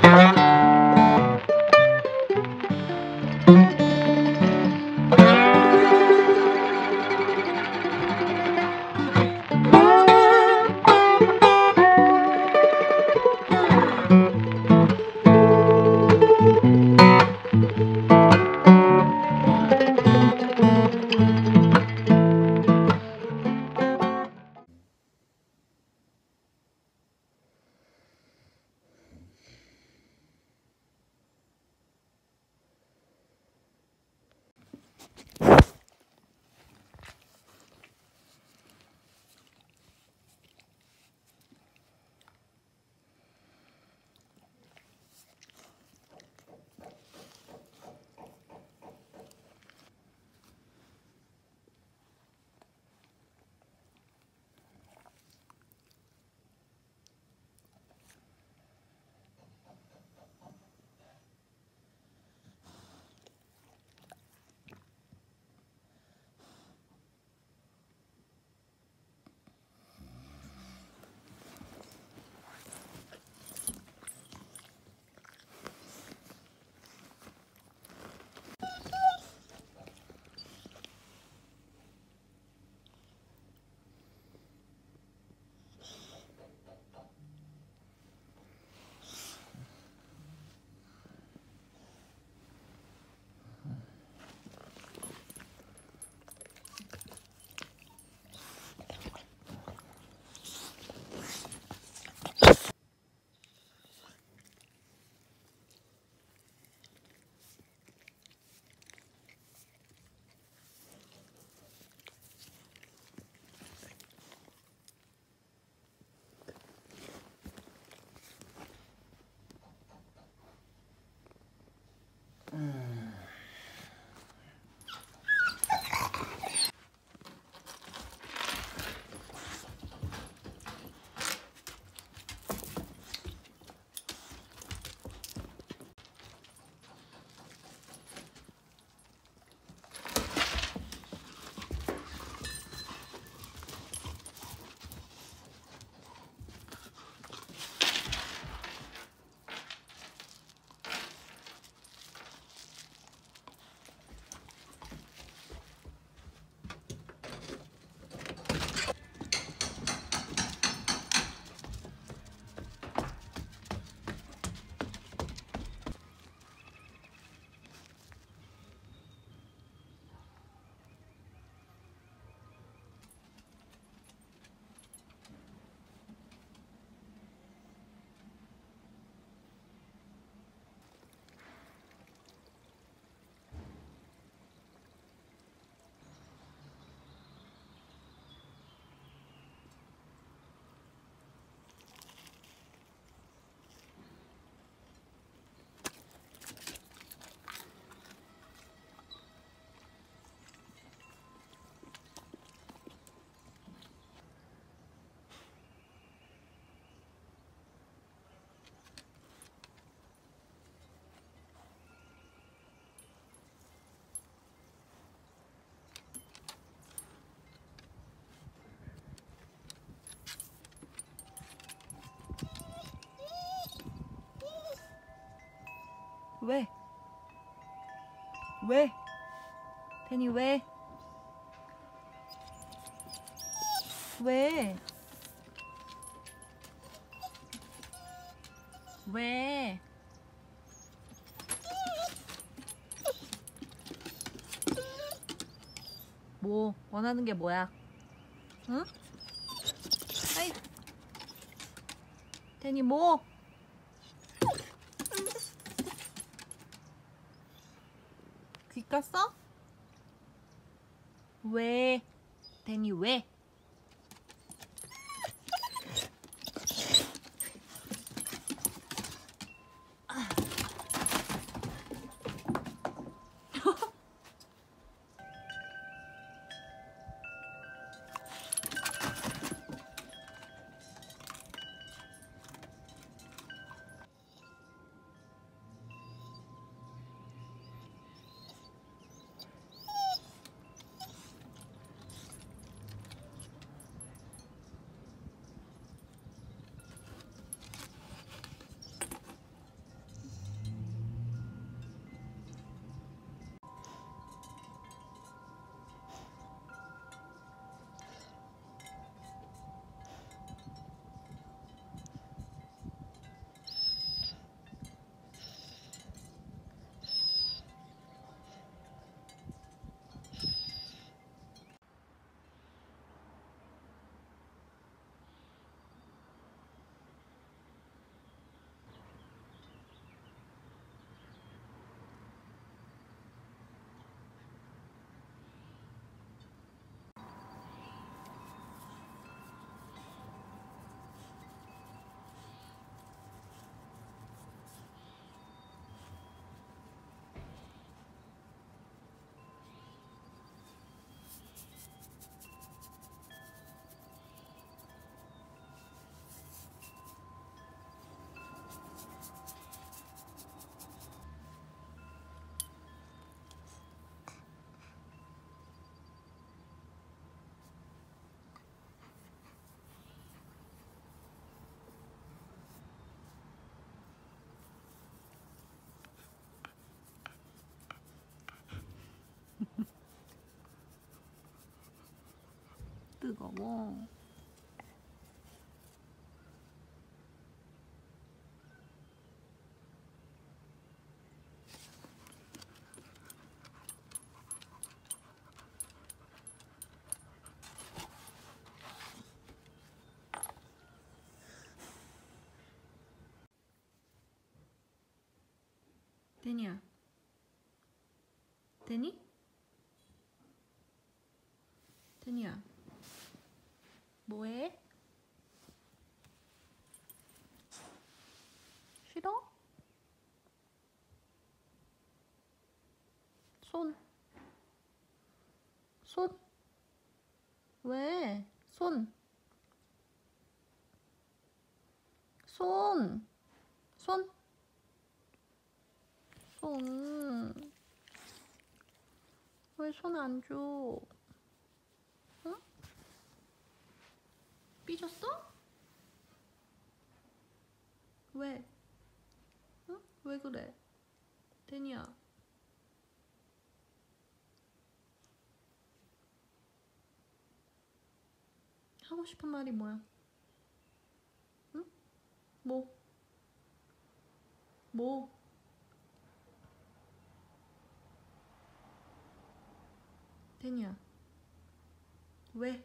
왜? 왜? 데니 왜? 왜? 왜? 뭐 원하는 게 뭐야? 응? 아이, 데니 뭐? 귀 깠어? 왜? 데니 왜? 뜨거워. 데니야. 데니? 데니야. 뭐해? 싫어? 손. 손. 왜? 손. 손. 손. 손. 왜 손 안 줘? 응? 삐졌어? 왜? 응? 왜 그래? 데니야. 하고 싶은 말이 뭐야? 응? 뭐? 뭐? 데니야. 왜?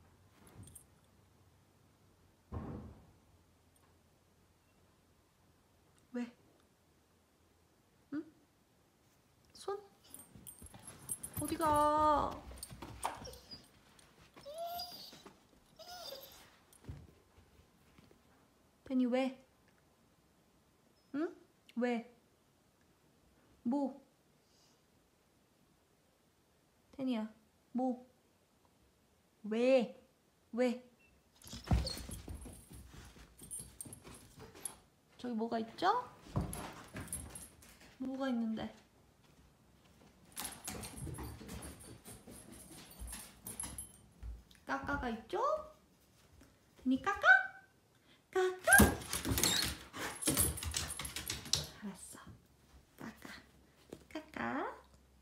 왜? 응? 손? 어디가? 데니 왜? 응? 왜? 뭐? 데니야. 뭐? 왜? 왜? 저기 뭐가 있죠? 뭐가 있는데? 까까가 있죠? 데니 까까? 까까? 알았어. 까까. 까까.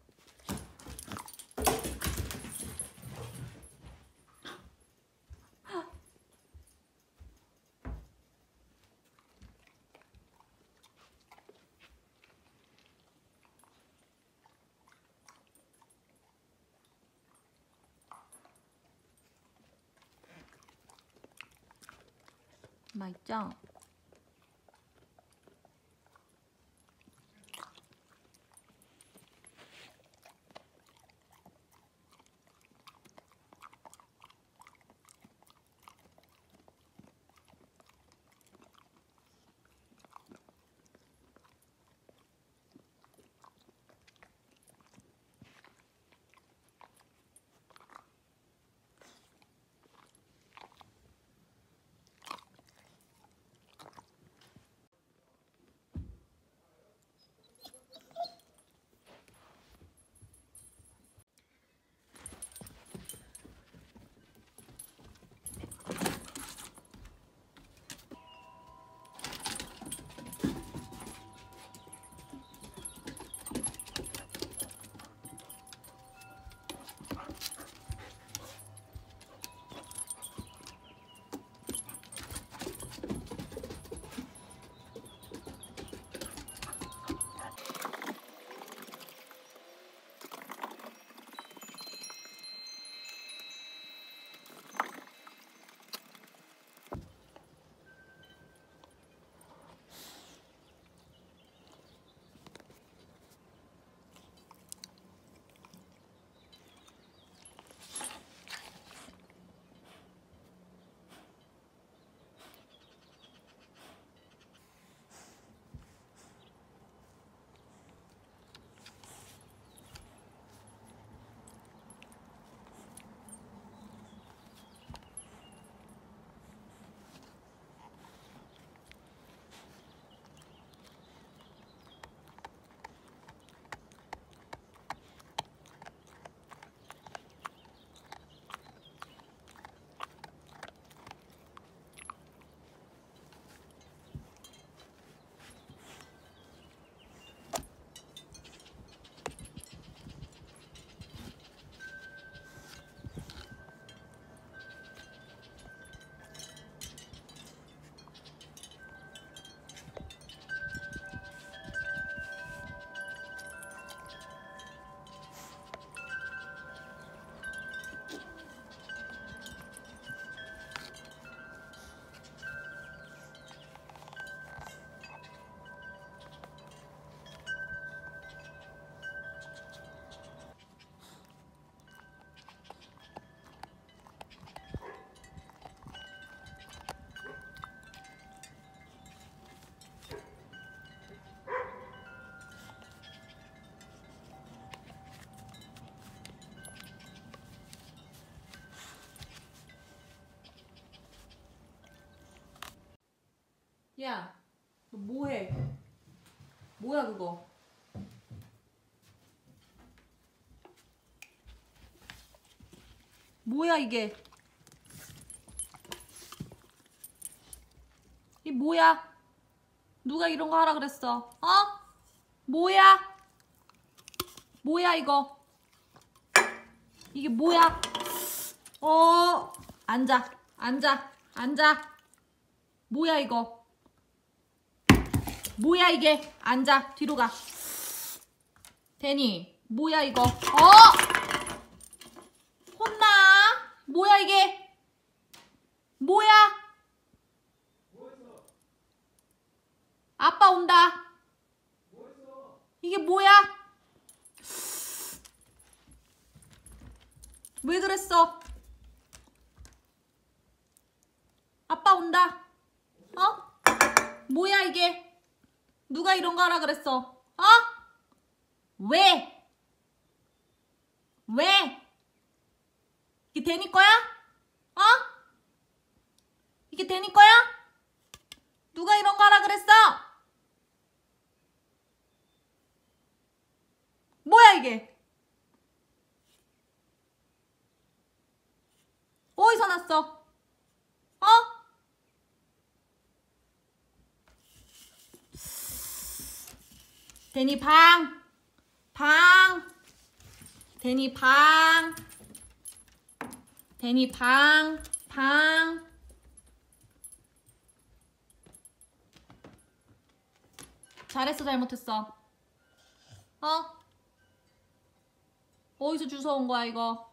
맛있죠? 야, 너 뭐해? 뭐야 그거? 뭐야 이게? 이 뭐야? 누가 이런 거 하라 그랬어? 어? 뭐야? 뭐야 이거? 이게 뭐야? 앉아, 앉아, 앉아. 뭐야 이거? 뭐야 이게? 앉아, 뒤로 가. 데니, 뭐야 이거? 혼나? 뭐야 이게? 뭐야? 아빠 온다. 이게 뭐야? 왜 그랬어? 아빠 온다. 뭐야 이게? 누가 이런 거 하라 그랬어? 왜? 왜? 이게 데니 거야? 이게 데니 거야? 누가 이런 거 하라 그랬어? 뭐야 이게? 어디서 났어? 데니 방! 방! 데니 방! 데니 방! 방! 잘했어 잘못했어? 어디서 주워온 거야 이거?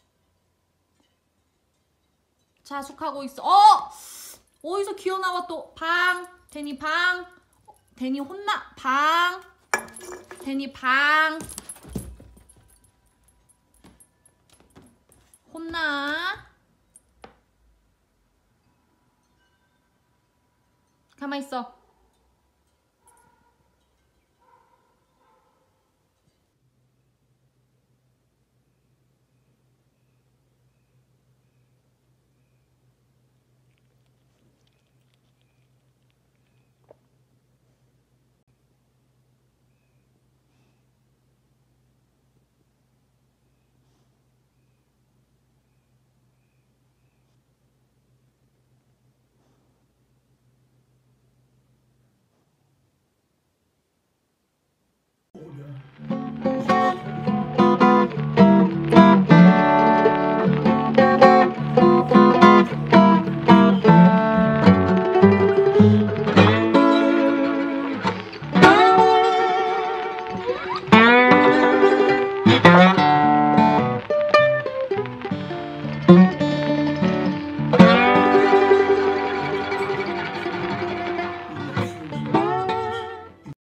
자숙하고 있어. 어디서 기어나와 또? 방! 데니 방! 데니 혼나! 방! 데니 방! 혼나? 가만히 있어.